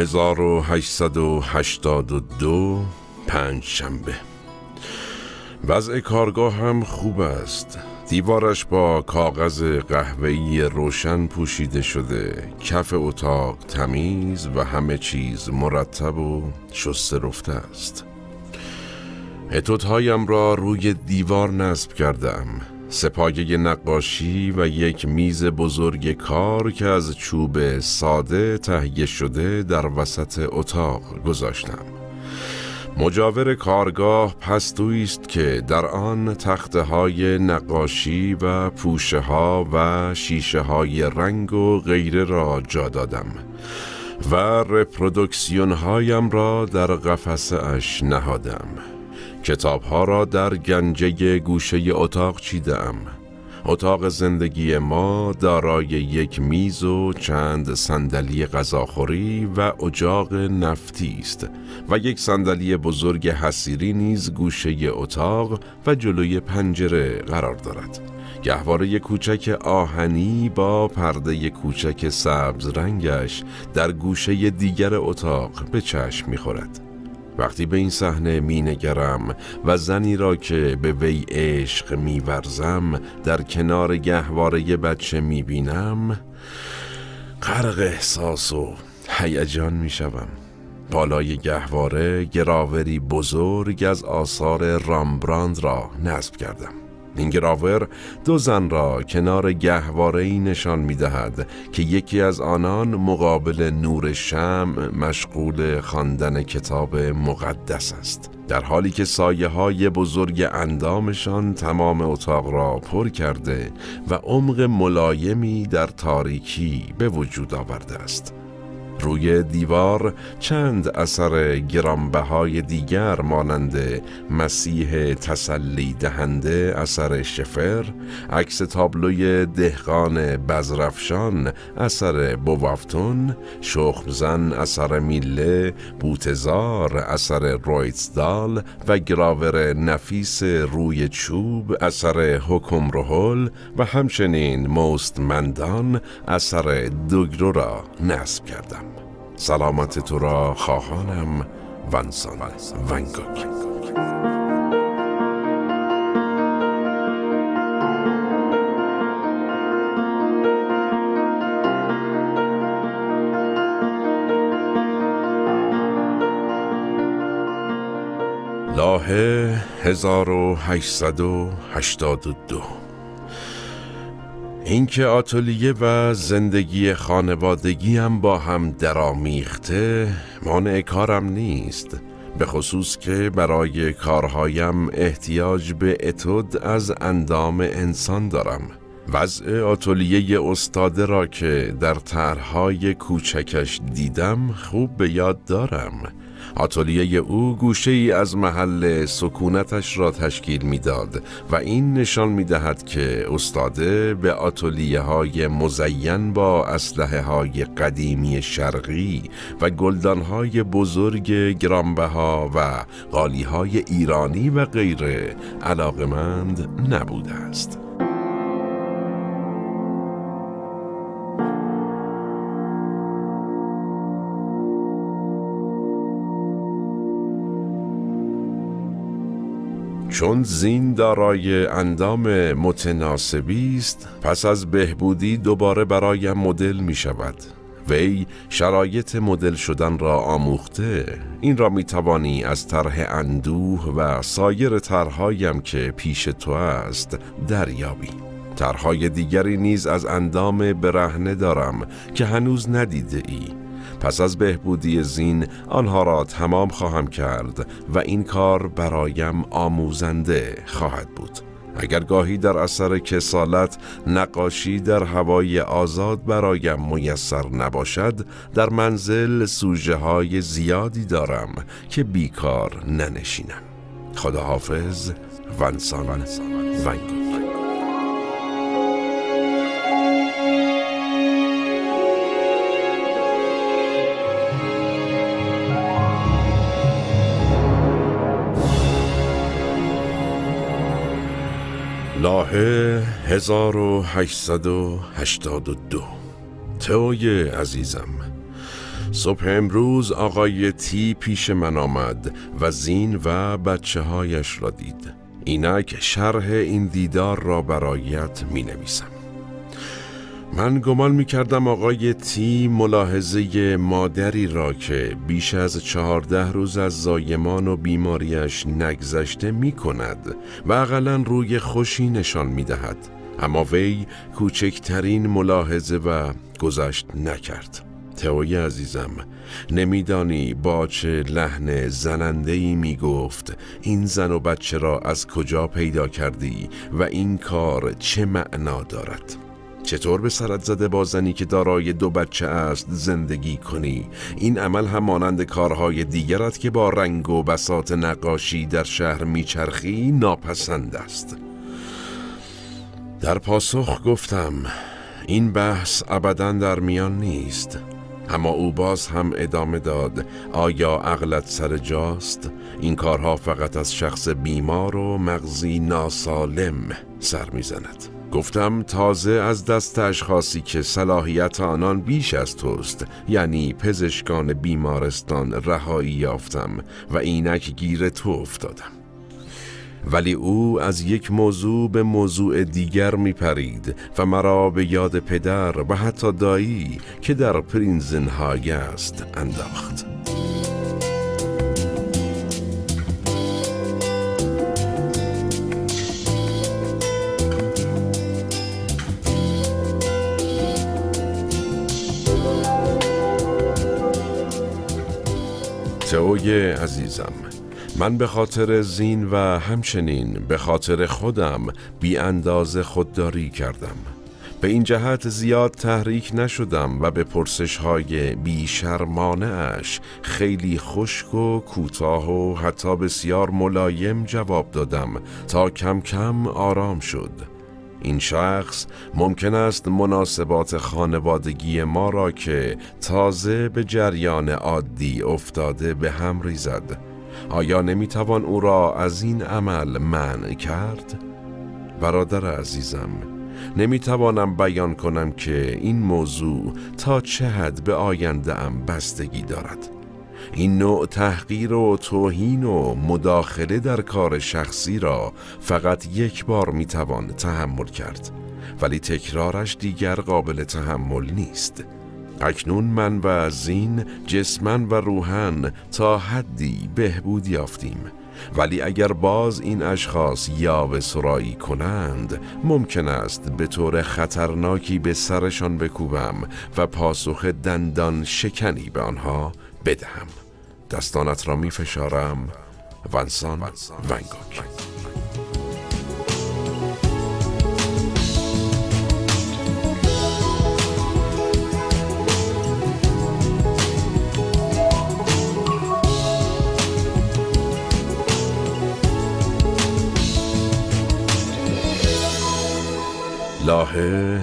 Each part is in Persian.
1882 پنجشنبه. وضع کارگاه هم خوب است. دیوارش با کاغذ قهوه‌ای روشن پوشیده شده، کف اتاق تمیز و همه چیز مرتب و شسته رفته است. اتودهایم را روی دیوار نصب کردم. سپایه نقاشی و یک میز بزرگ کار که از چوب ساده تهیه شده در وسط اتاق گذاشتم. مجاور کارگاه پستویی است که در آن تخته‌های نقاشی و پوشه‌ها و شیشه‌های رنگ و غیره را جا دادم و رپرودوکسیون‌هایم را در قفسه اش نهادم. کتاب‌ها را در گنجه گوشه اتاق چیدم. اتاق زندگی ما دارای یک میز و چند صندلی غذاخوری و اجاق نفتی است و یک صندلی بزرگ حصیری نیز گوشه اتاق و جلوی پنجره قرار دارد. گهواره کوچک آهنی با پرده کوچک سبز رنگش در گوشه دیگر اتاق به چشم می‌خورد. وقتی به این صحنه می‌نگرم و زنی را که به وی عشق می‌ورزم در کنار گهواره بچه می‌بینم، غرق احساس و هیجان می‌شوم. بالای گهواره گراوری بزرگ از آثار رامبراند را نصب کردم. این گراور دو زن را کنار گهواره‌ای نشان می‌دهد که یکی از آنان مقابل نور شمع مشغول خواندن کتاب مقدس است، در حالی که سایه‌های بزرگ اندامشان تمام اتاق را پر کرده و عمق ملایمی در تاریکی به وجود آورده است. روی دیوار چند اثر گرانبهای دیگر مانند مسیح تسلی دهنده اثر شفر، عکس تابلوی دهقان بزرافشان اثر بووافتون، شخمزن اثر میله، بوتزار اثر رویتسدال و گراور نفیس روی چوب اثر حکمرهول و همچنین مستمندان اثر دوگرو را نصب کردم. سلامت تو را خواهانم، ونسان ون گوگ. لاهه 1882. اینکه آتلیه و زندگی خانوادگیم با هم درآمیخته مانع کارم نیست، به خصوص که برای کارهایم احتیاج به اتود از اندام انسان دارم. وضع آتلیه استاده را که در طرح‌های کوچکش دیدم خوب به یاد دارم. آتلیه او گوشه‌ای از محل سکونتش را تشکیل می‌داد و این نشان می‌دهد که استاده به آتلیه‌های مزین با اسلحه‌های قدیمی شرقی و گلدان‌های بزرگ گرانبها و قالی‌های ایرانی و غیره علاقمند نبوده است. چون زین دارای اندام متناسبی است، پس از بهبودی دوباره برایم مدل می شود. وی شرایط مدل شدن را آموخته. این را می توانی از طرح اندوه و سایر طرحهایم که پیش تو است دریابی. طرحهای دیگری نیز از اندام برهنه دارم که هنوز ندیده ای. پس از بهبودی زین آنها را تمام خواهم کرد و این کار برایم آموزنده خواهد بود. اگر گاهی در اثر کسالت نقاشی در هوای آزاد برایم میسر نباشد، در منزل سوژه های زیادی دارم که بیکار ننشینم. خداحافظ، ونسان ون گوگ. لاهه 1882. تئوی عزیزم، صبح امروز آقای تی پیش من آمد و زین و بچه هایش را دید. اینک شرح این دیدار را برایت می نویسم. من گمان می کردم آقای تی ملاحظه مادری را که بیش از 14 روز از زایمان و بیماریش نگذشته می کند و اقلاً روی خوشی نشان می دهد. اما وی کوچکترین ملاحظه و گذشت نکرد. تئوی عزیزم، نمیدانی با چه لحن زننده‌ای میگفت این زن و بچه را از کجا پیدا کردی و این کار چه معنا دارد؟ چطور به سرت زده با زنی که دارای 2 بچه است زندگی کنی؟ این عمل هم مانند کارهای دیگرت که با رنگ و بساط نقاشی در شهر میچرخی ناپسند است. در پاسخ گفتم این بحث ابداً در میان نیست. اما او باز هم ادامه داد آیا عقلت سر جاست؟ این کارها فقط از شخص بیمار و مغزی ناسالم سر میزند. گفتم تازه از دست اشخاصی که صلاحیت آنان بیش از توست، یعنی پزشکان بیمارستان، رهایی یافتم و اینک گیر تو افتادم. ولی او از یک موضوع به موضوع دیگر می پرید و مرا به یاد پدر و حتی دایی که در پرینزنهای است انداخت. تئوی عزیزم، من به خاطر زین و همچنین به خاطر خودم بی اندازه خودداری کردم. به این جهت زیاد تحریک نشدم و به پرسش‌های بی‌شرمانه اش خیلی خشک و کوتاه و حتی بسیار ملایم جواب دادم تا کم کم آرام شد. این شخص ممکن است مناسبات خانوادگی ما را که تازه به جریان عادی افتاده به هم ریزد. آیا نمیتوان او را از این عمل منع کرد؟ برادر عزیزم، نمیتوانم بیان کنم که این موضوع تا چه حد به آینده ام بستگی دارد. این نوع تحقیر و توهین و مداخله در کار شخصی را فقط یک بار میتوان تحمل کرد، ولی تکرارش دیگر قابل تحمل نیست. اکنون من و زین جسماً و روحاً تا حدی بهبود یافتیم، ولی اگر باز این اشخاص یاوه سرایی کنند ممکن است به طور خطرناکی به سرشان بکوبم و پاسخ دندان شکنی به آنها بدهم. دستانت را می فشارم. ونسان ون گوگ. لاهه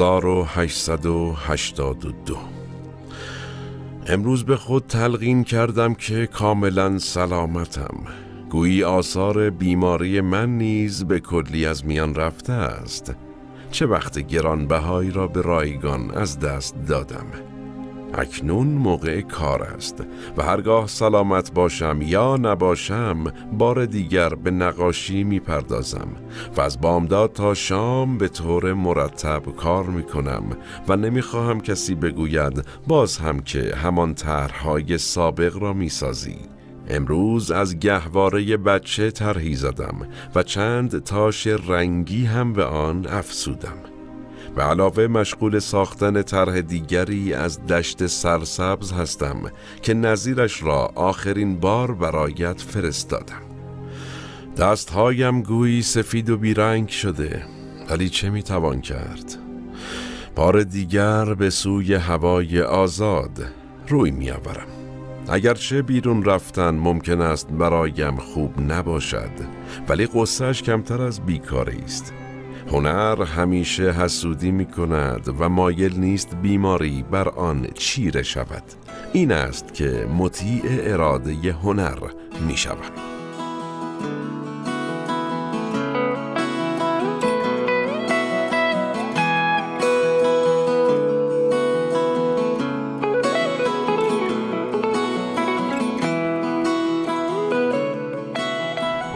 1882. امروز به خود تلقین کردم که کاملا سلامتم. گویی آثار بیماری من نیز به کلی از میان رفته است. چه وقت گرانبهایی را به رایگان از دست دادم. اکنون موقع کار است و هرگاه سلامت باشم یا نباشم بار دیگر به نقاشی می پردازم و از بامداد تا شام به طور مرتب کار می کنم و نمی خواهم کسی بگوید باز هم که همان طرح‌های سابق را می سازی. امروز از گهواره بچه طرحی زدم و چند تاش رنگی هم به آن افزودم. به علاوه مشغول ساختن طرح دیگری از دشت سرسبز هستم که نظیرش را آخرین بار برایت فرستادم. دستهایم گویی سفید و بیرنگ شده، ولی چه میتوان کرد؟ بار دیگر به سوی هوای آزاد روی میآورم. اگرچه بیرون رفتن ممکن است برایم خوب نباشد، ولی قصه‌اش کمتر از بیکاری است. هنر همیشه حسودی می کند و مایل نیست بیماری بر آن چیره شود. این است که مطیع اراده هنر می شود.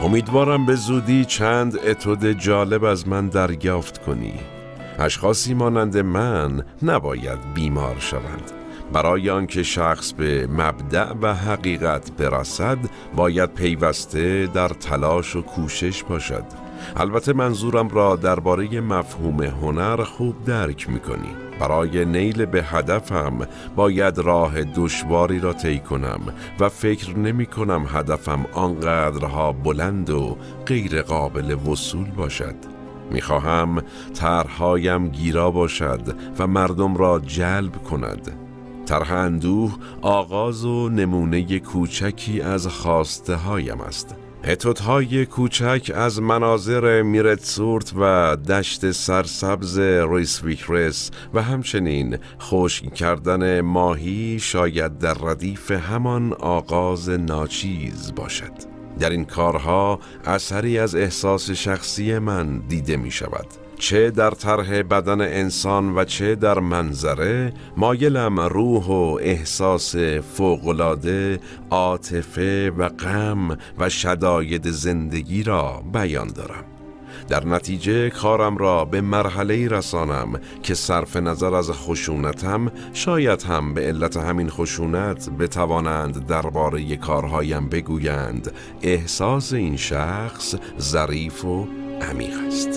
امیدوارم به زودی چند اتود جالب از من دریافت کنی. اشخاصی مانند من نباید بیمار شوند. برای آنکه شخص به مبدأ و حقیقت برسد باید پیوسته در تلاش و کوشش باشد. البته منظورم را درباره مفهوم هنر خوب درک می‌کنی. برای نیل به هدفم باید راه دشواری را طی کنم و فکر نمی‌کنم هدفم آنقدرها بلند و غیر قابل وصول باشد. می‌خواهم طرح‌هایم گیرا باشد و مردم را جلب کند. طرح اندوه آغاز و نمونه کوچکی از خواسته هایم است. اتودهای کوچک از مناظر میرتسورت و دشت سرسبز ریسویکرس و همچنین خشک کردن ماهی شاید در ردیف همان آغاز ناچیز باشد. در این کارها اثری از احساس شخصی من دیده می شود. چه در طرح بدن انسان و چه در منظره، مایلم روح و احساس فوق‌العاده، عاطفه و غم و شداید زندگی را بیان دارم. در نتیجه کارم را به مرحله‌ای رسانم که صرف نظر از خشونتم، شاید هم به علت همین خشونت بتوانند درباره کارهایم بگویند احساس این شخص ظریف و عمیق است.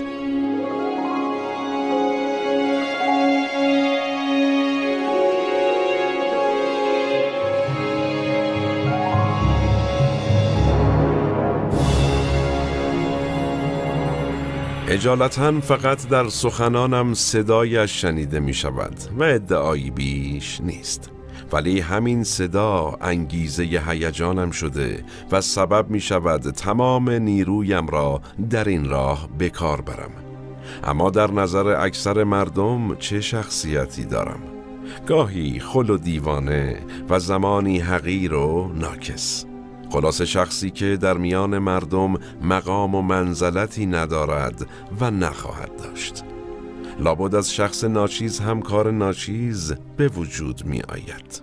اجالتاً فقط در سخنانم صدایش شنیده می شود و ادعایی بیش نیست، ولی همین صدا انگیزه هیجانم شده و سبب می شود تمام نیرویم را در این راه به کار برم. اما در نظر اکثر مردم چه شخصیتی دارم؟ گاهی خل و دیوانه و زمانی حقیر و ناکس. خلاص شخصی که در میان مردم مقام و منزلتی ندارد و نخواهد داشت. لابد از شخص ناچیز هم کار ناچیز به وجود می آید.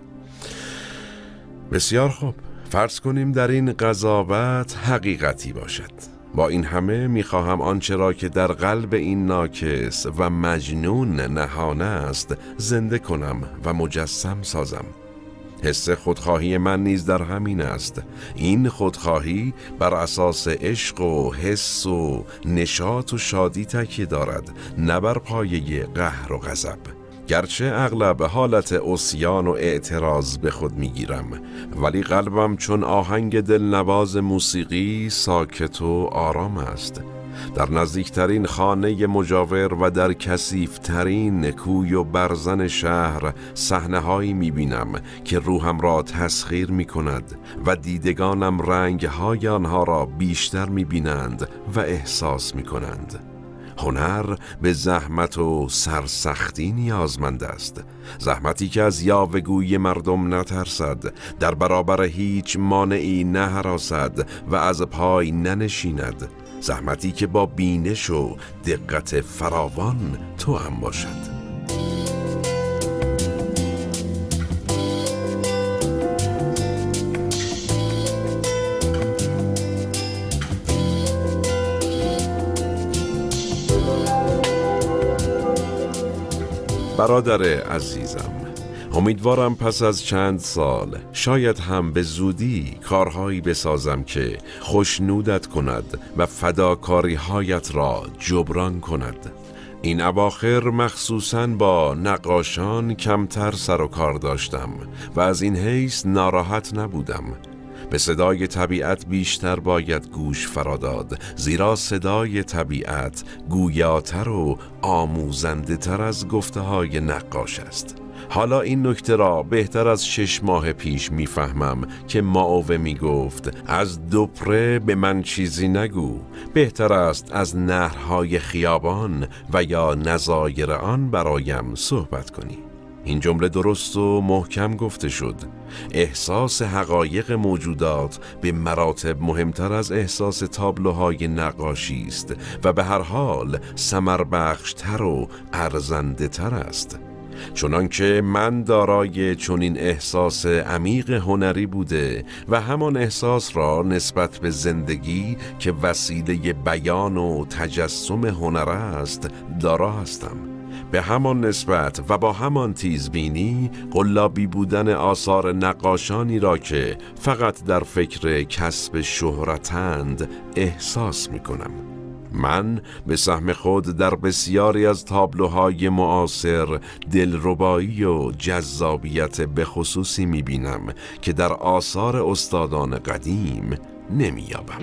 بسیار خوب، فرض کنیم در این قضاوت حقیقتی باشد. با این همه می خواهم آنچه را که در قلب این ناکس و مجنون نهانه است زنده کنم و مجسم سازم. حس خودخواهی من نیز در همین است. این خودخواهی بر اساس عشق و حس و نشاط و شادی تکیه دارد، نه بر پایه قهر و غضب. گرچه اغلب حالت عصیان و اعتراض به خود میگیرم، ولی قلبم چون آهنگ دلنواز موسیقی ساکت و آرام است. در نزدیکترین خانه مجاور و در کثیف‌ترین کوی و برزن شهر صحنه‌هایی می‌بینم که روحم را تسخیر می‌کند و دیدگانم رنگ‌های آنها را بیشتر می‌بینند و احساس می‌کنند. هنر به زحمت و سرسختی نیازمند است. زحمتی که از یاوه‌گویی مردم نترسد، در برابر هیچ مانعی نهراسد و از پای ننشیند. زحمتی که با بینش و دقت فراوان توأم باشد. برادر عزیزم، امیدوارم پس از چند سال شاید هم به زودی کارهایی بسازم که خوشنودت کند و فداکاری هایت را جبران کند. این اواخر مخصوصاً با نقاشان کمتر سر و کار داشتم و از این حیث ناراحت نبودم. به صدای طبیعت بیشتر باید گوش فراداد، زیرا صدای طبیعت گویاتر و آموزنده تر از گفته های نقاش است. حالا این نکته را بهتر از 6 ماه پیش میفهمم که مائوه میگفت از دوپره به من چیزی نگو، بهتر است از نهرهای خیابان و یا نظایر آن برایم صحبت کنی. این جمله درست و محکم گفته شد. احساس حقایق موجودات به مراتب مهمتر از احساس تابلوهای نقاشی است و به هر حال ثمربخش‌تر و ارزنده تر است. چنانکه من دارای چنین احساس عمیق هنری بوده و همان احساس را نسبت به زندگی که وسیله بیان و تجسم هنر است دارا هستم. به همان نسبت و با همان تیزبینی قلابی بودن آثار نقاشانی را که فقط در فکر کسب شهرتند احساس می کنم. من به سهم خود در بسیاری از تابلوهای معاصر دلربایی و جذابیت به خصوصی می بینم که در آثار استادان قدیم نمی یابم.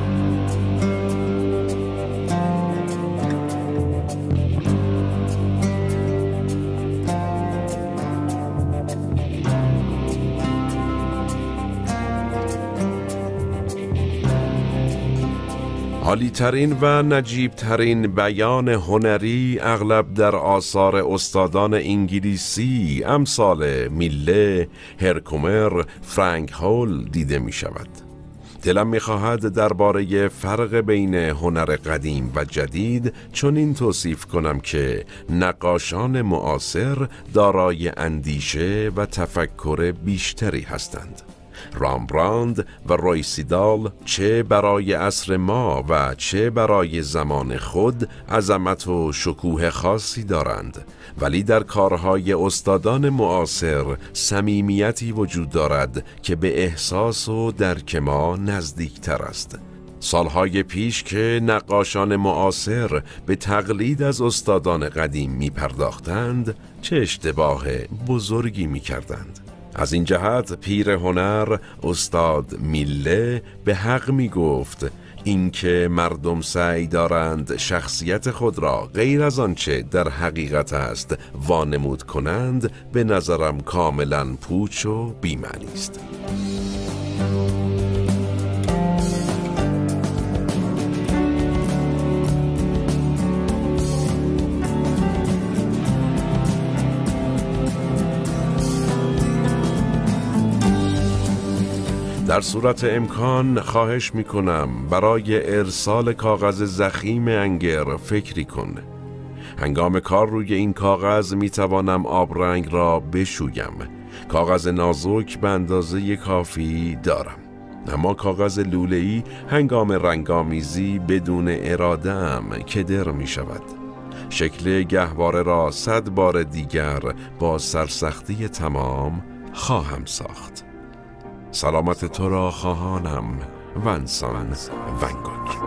عالی‌ترین و نجیب‌ترین بیان هنری اغلب در آثار استادان انگلیسی امثال میله، هرکومر، فرانک هول دیده می شود. دلم می خواهد درباره فرق بین هنر قدیم و جدید چنین توصیف کنم که نقاشان معاصر دارای اندیشه و تفکر بیشتری هستند. رامبراند و رویسیدال چه برای عصر ما و چه برای زمان خود عظمت و شکوه خاصی دارند، ولی در کارهای استادان معاصر صمیمیتی وجود دارد که به احساس و درک ما نزدیکتر است. سالهای پیش که نقاشان معاصر به تقلید از استادان قدیم می پرداختند، چه اشتباه بزرگی می کردند. از این جهت پیر هنر استاد میله به حق می گفت اینکه مردم سعی دارند شخصیت خود را غیر از آنچه در حقیقت است وانمود کنند به نظرم کاملا پوچ و بی‌معنی است. در صورت امکان خواهش می کنم برای ارسال کاغذ ضخیم انگر فکری کن. هنگام کار روی این کاغذ می توانم آبرنگ را بشویم. کاغذ نازک به اندازه کافی دارم، اما کاغذ لوله‌ای هنگام رنگامیزی بدون اراده ام کدر می شود. شکل گهواره را 100 بار دیگر با سرسختی تمام خواهم ساخت. سلامت تو را خواهانم، ونسان ون گوگ.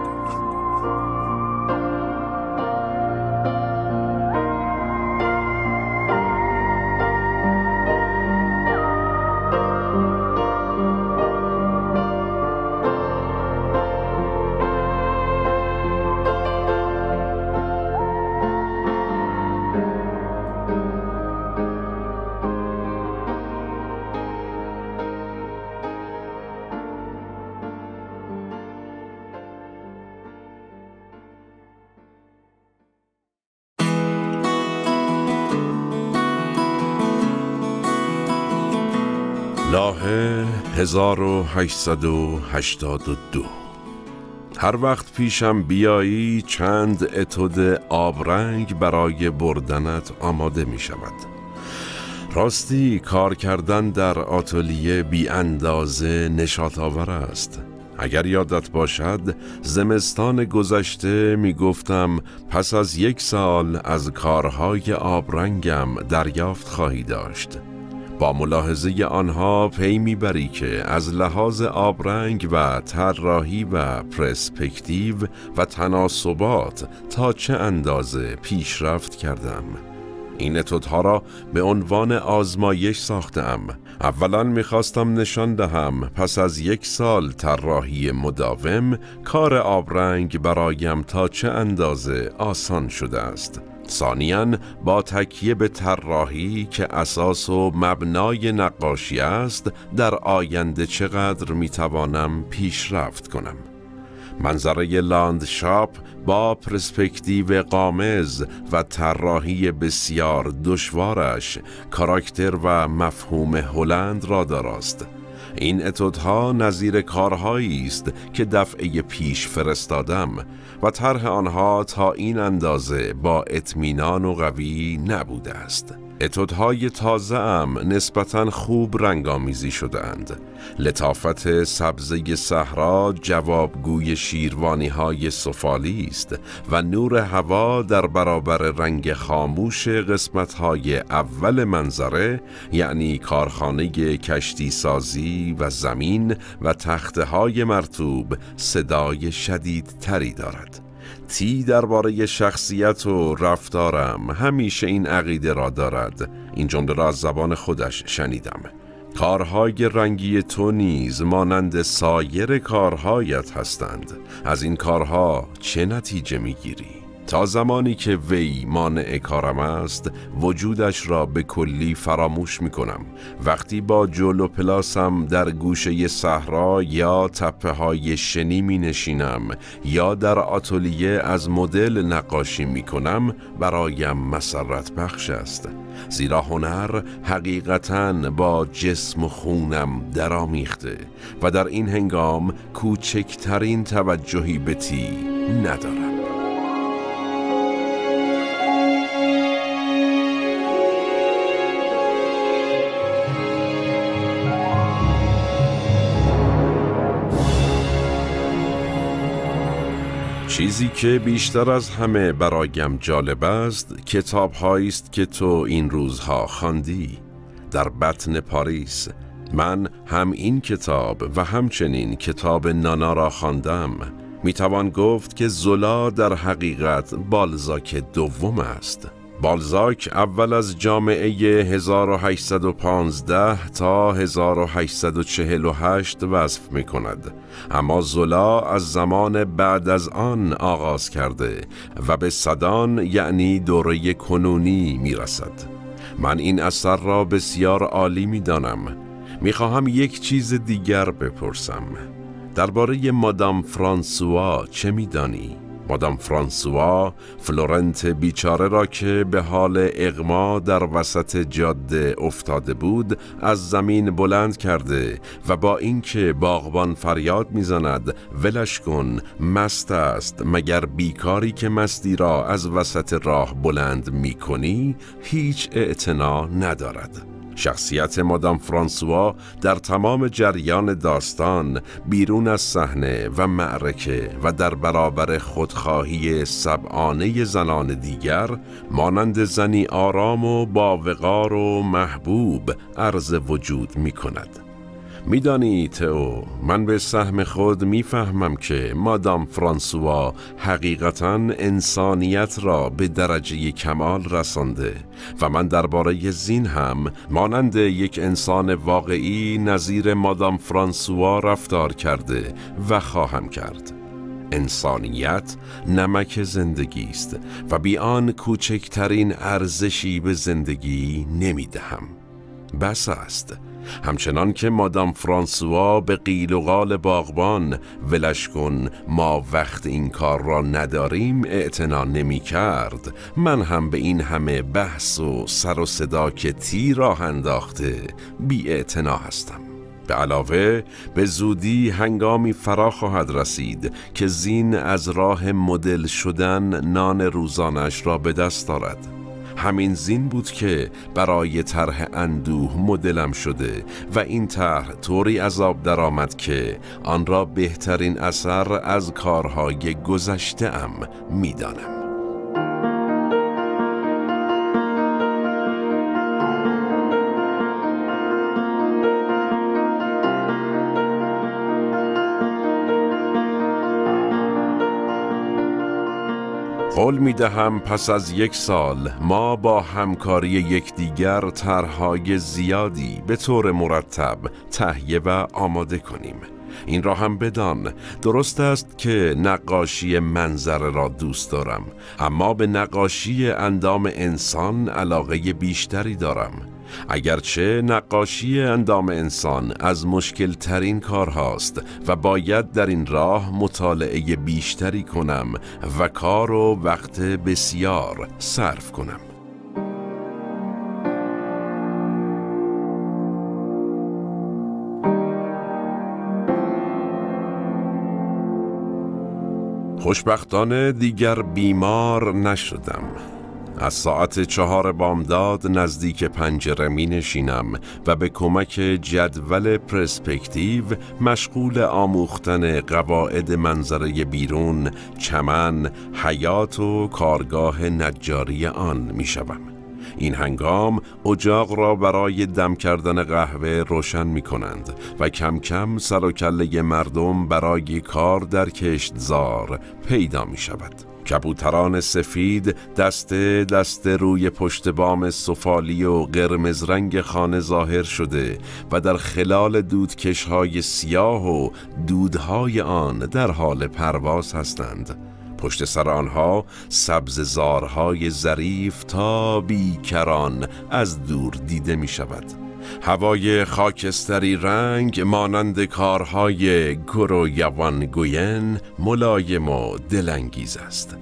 لاهه 1882. هر وقت پیشم بیایی چند اتود آبرنگ برای بردنت آماده می شود. راستی کار کردن در آتلیه بی اندازه نشاط آور است. اگر یادت باشد زمستان گذشته می گفتم پس از 1 سال از کارهای آبرنگم دریافت خواهی داشت. با ملاحظه آنها پی میبری که از لحاظ آبرنگ و طراحی و پرسپکتیو و تناسبات تا چه اندازه پیشرفت کردم. این اتودها را به عنوان آزمایش ساختم. اولا میخواستم نشان دهم پس از 1 سال طراحی مداوم کار آبرنگ برایم تا چه اندازه آسان شده است. ثانیاً با تکیه به طراحی که اساس و مبنای نقاشی است در آینده چقدر میتوانم پیشرفت کنم. منظره لاندشاپ با پرسپکتیو غامض و طراحی بسیار دشوارش کاراکتر و مفهوم هلند را داراست. این اتودها نظیر کارهایی است که دفعه پیش فرستادم و طرح آنها تا این اندازه با اطمینان و قوی نبوده است. اتودهای تازه ام نسبتاً خوب رنگامیزی شده‌اند. لطافت سبزه صحرا جوابگوی شیروانی‌های سفالی است و نور هوا در برابر رنگ خاموش قسمت‌های اول منظره، یعنی کارخانه کشتی سازی و زمین و تخته‌های مرطوب، صدای شدیدتری دارد. تی درباره شخصیت و رفتارم همیشه این عقیده را دارد. این جمله را از زبان خودش شنیدم: کارهای رنگی تو نیز مانند سایر کارهایت هستند. از این کارها چه نتیجه میگیری؟ تا زمانی که وی مانع کارم است، وجودش را به کلی فراموش می کنم. وقتی با جلو پلاسم در گوشه صحرا یا تپه های شنی می نشینم یا در آتلیه از مدل نقاشی می کنم، برایم مسرت بخش است. زیرا هنر حقیقتاً با جسم و خونم درآمیخته و در این هنگام کوچکترین توجهی به تی ندارم. چیزی که بیشتر از همه برایم جالب است، کتاب هایی است که تو این روزها خواندی. در بطن پاریس من هم این کتاب و همچنین کتاب نانا را خواندم. میتوان گفت که زولا در حقیقت بالزاک دوم است. بالزاک اول از جامعه 1815 تا 1848 وصف می کند، اما زولا از زمان بعد از آن آغاز کرده و به سدان یعنی دوره کنونی می رسد. من این اثر را بسیار عالی می دانم. می خواهم یک چیز دیگر بپرسم. درباره مادام فرانسوا چه می دانی؟ مادام فرانسوا فلورنت بیچاره را که به حال اغما در وسط جاده افتاده بود از زمین بلند کرده و با اینکه باغبان فریاد میزند ولش کن، مست است، مگر بیکاری که مستی را از وسط راه بلند میکنی، هیچ اعتنا ندارد. شخصیت مادام فرانسوا در تمام جریان داستان، بیرون از صحنه و معرکه و در برابر خودخواهی سبعانه زنان دیگر، مانند زنی آرام و باوقار و محبوب عرض وجود می کند. میدانی تئو، من به سهم خود میفهمم که مادام فرانسوا حقیقتاً انسانیت را به درجه کمال رسانده و من درباره زین هم مانند یک انسان واقعی نظیر مادام فرانسوا رفتار کرده و خواهم کرد. انسانیت نمک زندگی است و بی آن کوچکترین ارزشی به زندگی نمیدهم. بس است. همچنان که مادام فرانسوا به قیل و قال باغبان ولش کن، ما وقت این کار را نداریم اعتنا نمی کرد، من هم به این همه بحث و سر و صدا که تی راه انداخته بی اعتنا هستم. به علاوه به زودی هنگامی فرا خواهد رسید که زین از راه مدل شدن نان روزانش را به دست دارد. همین زین بود که برای طرح اندوه مدلم شده و این طرح طوری از آب درآمد که آن را بهترین اثر از کارهای گذشته ام میدانم. قول می دهم پس از 1 سال ما با همکاری یکدیگر طرح‌های زیادی به طور مرتب تهیه و آماده کنیم. این را هم بدان، درست است که نقاشی منظره را دوست دارم، اما به نقاشی اندام انسان علاقه بیشتری دارم. اگرچه نقاشی اندام انسان از مشکل ترین کارهاست و باید در این راه مطالعه بیشتری کنم و کار و وقت بسیار صرف کنم. خوشبختانه دیگر بیمار نشدم. از ساعت 4 بامداد نزدیک پنجره می نشینم و به کمک جدول پرسپکتیو مشغول آموختن قواعد منظره بیرون، چمن، حیات و کارگاه نجاری آن می شوم. این هنگام اجاق را برای دم کردن قهوه روشن می کنند و کم کم سر و کله مردم برای کار در کشتزار پیدا می شود. کبوتران سفید دسته دسته روی پشت بام سفالی و قرمز رنگ خانه ظاهر شده و در خلال دودکش‌های سیاه و دودهای آن در حال پرواز هستند. پشت سر آنها سبززارهای ظریف تا بیکران از دور دیده می شود. هوای خاکستری رنگ مانند کارهای گرو یوانگوین ملایم و دلانگیز است.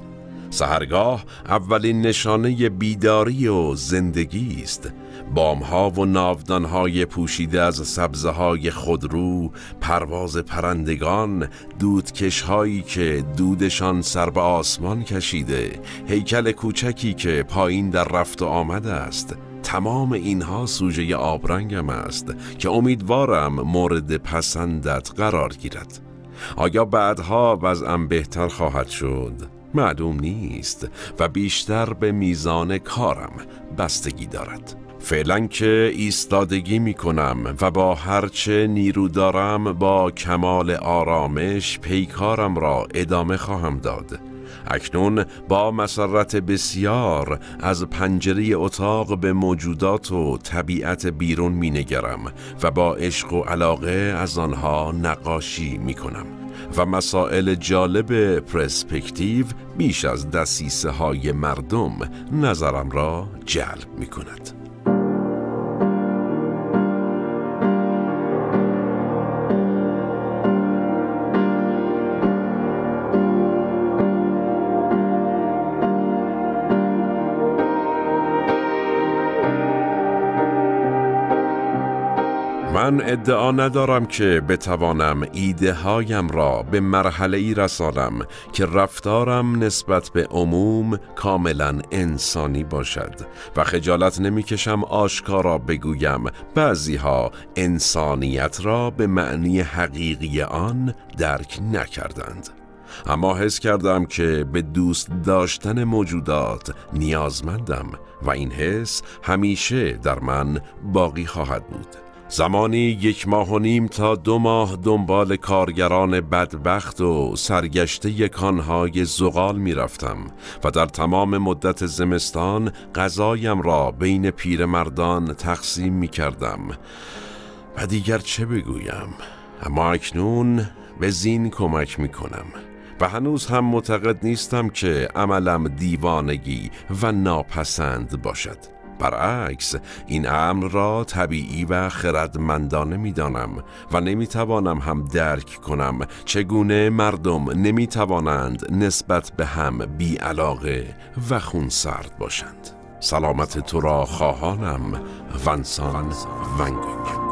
سحرگاه اولین نشانه بیداری و زندگی است. بامها و ناودانهای پوشیده از سبزهای خودرو، پرواز پرندگان، دودکشهایی که دودشان سر به آسمان کشیده، هیکل کوچکی که پایین در رفت و آمد است. تمام اینها سوژه آبرنگم است که امیدوارم مورد پسندت قرار گیرد. آیا بعدها وضعم بهتر خواهد شد؟ معلوم نیست و بیشتر به میزان کارم بستگی دارد. فعلا که ایستادگی می کنم و با هرچه نیرو دارم با کمال آرامش پیکارم را ادامه خواهم داد. اکنون با مسرت بسیار از پنجره اتاق به موجودات و طبیعت بیرون می نگرم و با عشق و علاقه از آنها نقاشی می کنم و مسائل جالب پرسپکتیو بیش از دسیسه های مردم نظرم را جلب می کند. من ادعا ندارم که بتوانم ایده هایم را به مرحله‌ای رسانم که رفتارم نسبت به عموم کاملا انسانی باشد و خجالت نمی‌کشم آشکارا بگویم بعضی‌ها انسانیت را به معنی حقیقی آن درک نکردند. اما حس کردم که به دوست داشتن موجودات نیازمندم و این حس همیشه در من باقی خواهد بود. زمانی 1 ماه و نیم تا 2 ماه دنبال کارگران بدبخت و سرگشته کانهای زغال می رفتم و در تمام مدت زمستان غذایم را بین پیرمردان تقسیم می کردم و دیگر چه بگویم. اما اکنون به زین کمک می کنم و هنوز هم معتقد نیستم که عملم دیوانگی و ناپسند باشد. برعکس این امر را طبیعی و خردمندانه می دانم و نمی توانم هم درک کنم چگونه مردم نمی توانند نسبت به هم بی علاقه و خونسرد باشند. سلامت تو را خواهانم. ونسان ون گوگ.